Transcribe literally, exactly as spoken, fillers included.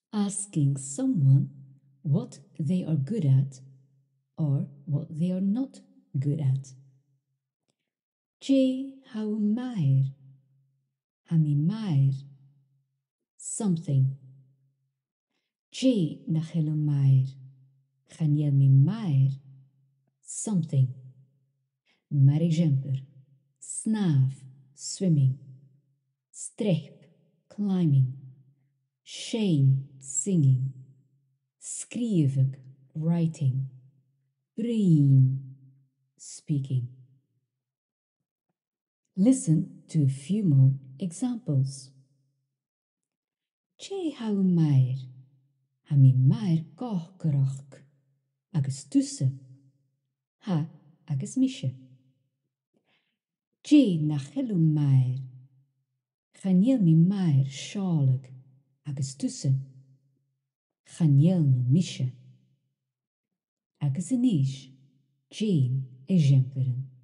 asking someone what they are good at or what they are not good at. Je hau mair, hami mair, something. Je nachelu mair, chaniel mi mair, something. Mar exemplo, snav, swimming, strep, climbing, shame, singing, skrivig, writing, brin, speaking. Listen to a few more examples. Je hau mair, ha mi mair gochgoroch, agus tusse, ha agus mische. Je nachelu mair, chaniel mi mair shalig, agus tusse, chaniel no mische. Agus inis, Jane exemplaren.